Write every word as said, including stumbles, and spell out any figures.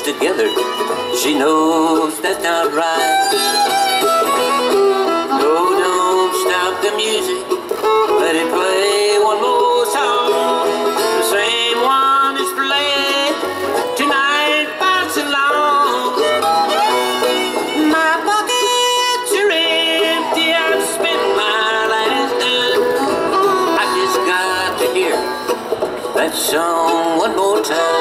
together. She knows that's not right. No, don't stop the music. Let it play one more song. The same one is played tonight by so long. My pockets are empty. I've spent my last dime. I just got to hear that song one more time.